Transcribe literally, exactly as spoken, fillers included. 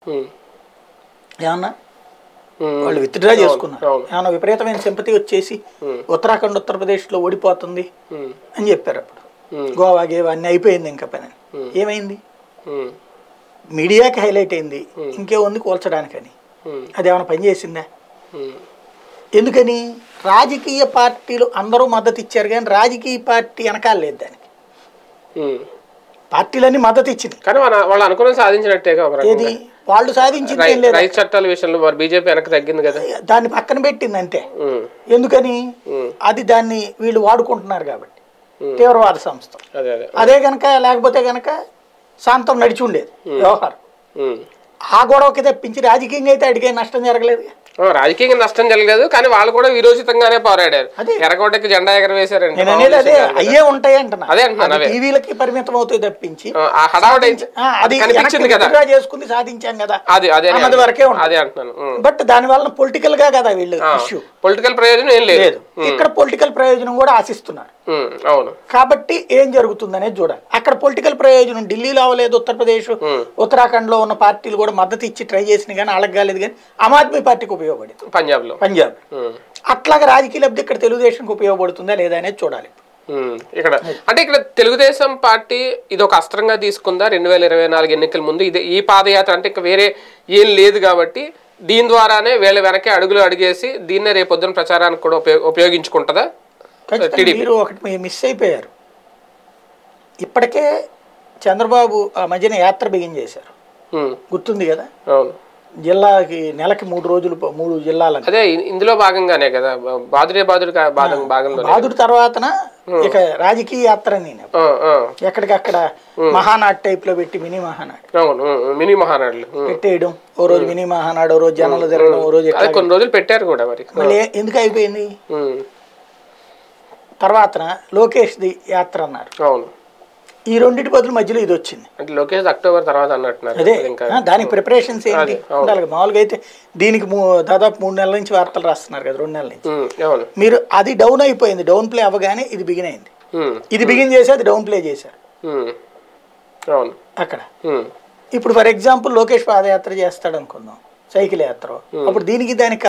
ఏమన్నా వాళ్ళు విత్డ్రా చేసుకున్నారు. ఏమన్నా విపరీతమైన సింపతి వచ్చేసి ఉత్తరాఖండ్ ఉత్తరప్రదేశ్లో ఓడిపోతుంది అని చెప్పారు. అప్పుడు గోవా గేవా అన్నీ అయిపోయింది ఇంకా పని. ఏమైంది? మీడియాకి హైలైట్ అయింది, ఇంకేముంది కూల్చడానికని. అది ఏమైనా పని చేసిందా? ఎందుకని? రాజకీయ పార్టీలు అందరూ మద్దతు ఇచ్చారు కానీ రాజకీయ పార్టీ వెనకాల లేదు దానికి. పార్టీలన్నీ మద్దతు ఇచ్చింది కానీ వాళ్ళు అనుకున్న సాధించినట్టేగా. ఏది వాళ్ళు సాధించింది ఏం లేదు. రైతు చట్టాల విషయంలో బీజేపీ వెనక్కి తగ్గింది కదా, దాన్ని పక్కన పెట్టింది అంతే. ఎందుకని? అది దాన్ని వీళ్ళు వాడుకుంటున్నారు కాబట్టి, తీవ్రవాద సంస్థ. అదే గనక లేకపోతే గనక శాంతం నడిచి ఉండేది వ్యవహారం. ఆ గొడవకి తప్పించి రాజకీయంగా అయితే అడిగే నష్టం జరగలేదు. రాజకీయంగా నష్టం జరగలేదు కానీ వాళ్ళు కూడా విరోచితంగానే పోరాడారు. ఎర్రకోటకి జెండా ఎగరవేశారండి. నేను అనేది అదే అయ్యే ఉంటాయి అంటున్నా. అదే అంటున్నా, టీవీలకి పరిమితం అవుతాయి తప్పించి అది చేసుకుని సాధించాం కదా, అది వరకే ఉంటుంది. బట్ దాని వల్ల పొలిటికల్ గా కదా వీళ్ళు ఇష్యూ, పొలిటికల్ ప్రయోజనం ఏం లేదు. ఇక్కడ పొలిటికల్ ప్రయోజనం కూడా ఆశిస్తున్నారు. అవును, కాబట్టి ఏం జరుగుతుంది అనేది చూడాలి. అక్కడ పొలిటికల్ ప్రయోజనం ఢిల్లీలో అవ్వలేదు, ఉత్తరప్రదేశ్ ఉత్తరాఖండ్ లో ఉన్న పార్టీలు కూడా మద్దతు ఇచ్చి ట్రై చేసిన కానీ వాళ్ళకి కాలేదు. కానీ ఆమ్ ఆద్మీ పార్టీకి ఉపయోగపడింది పంజాబ్ లో. పంజాబ్ అట్లాగా రాజకీయ లబ్ధి ఇక్కడ తెలుగుదేశంకి ఉపయోగపడుతుందా లేదా అనేది చూడాలి. ఇక్కడ అంటే ఇక్కడ తెలుగుదేశం పార్టీ ఇది ఒక అస్త్రంగా తీసుకుందా రెండు వేల ఇరవై నాలుగు ఎన్నికల ముందు? ఇది ఈ పాదయాత్ర అంటే ఇంకా వేరే ఏం లేదు కాబట్టి దీని ద్వారానే వీళ్ళ వెనకే అడుగులు అడిగేసి దీన్నే రేపొద్దున ప్రచారానికి కూడా ఉపయోగించుకుంటుందా? మీరు ఒకటి మిస్ అయిపోయారు. ఇప్పటికే చంద్రబాబు ఆ మధ్యన యాత్ర బిగిన్ చేశారు, గుర్తుంది కదా. జిల్లాకి నెలకి మూడు రోజులు మూడు జిల్లాల అదే ఇందులో భాగంగానే కదా. బాదుడే బాదుడు భాగంలో బాదుడు తర్వాతన ఇక రాజకీయ యాత్ర నేను ఎక్కడికక్కడ మహానాడు టైప్ లో పెట్టి మినీ మహానాడు మినీ మహానాడులు పెట్టేయడం. ఓ రోజు మినీ మహానాడు, ఓ రోజు జనాలు తిరగడం, ఓ రోజు కొన్ని రోజులు పెట్టారు కూడా. మరి మళ్ళీ ఎందుకు అయిపోయింది? తర్వాత లోకేష్ ది యాత్ర అన్నారు. అవును, ఈ రెండింటి బదులు మధ్యలో ఇది వచ్చింది. అంటే లోకేష్ అక్టోబర్ తర్వాత అన్నట్టున్నారు. అదే దానికి ప్రిపరేషన్స్ ఏంటి ఉండాలి. మామూలుగా అయితే దీనికి దాదాపు మూడు నెలల నుంచి వార్తలు రాస్తున్నారు కదా, రెండు నెలల నుంచి. మీరు అది డౌన్ అయిపోయింది, డౌన్ ప్లే అవ్వగానే ఇది బిగిన్ అయింది. ఇది బిగిన్ చేసి అది డౌన్ ప్లే చేశారు అక్కడ. ఇప్పుడు ఫర్ ఎగ్జాంపుల్ లోకేష్ పాదయాత్ర చేస్తాడు అనుకుందాం, సైకిల్ యాత్ర. అప్పుడు దీనికి దానికి